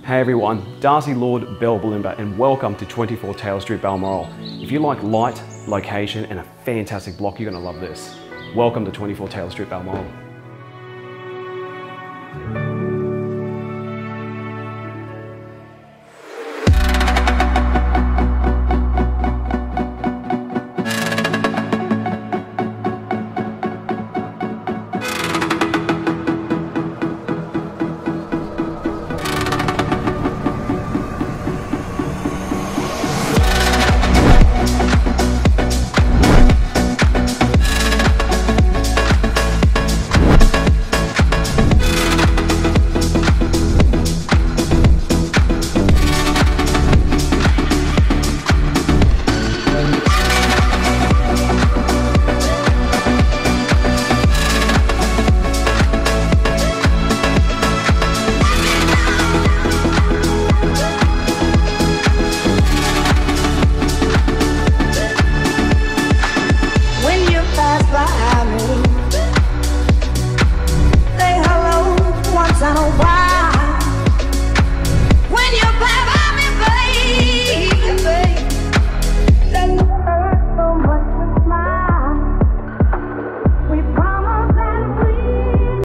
Hey everyone, Darcy Lord, Bell Balloomba, and welcome to 24 Taylor Street, Balmoral. If you like light, location, and a fantastic block, you're gonna love this. Welcome to 24 Taylor Street, Balmoral.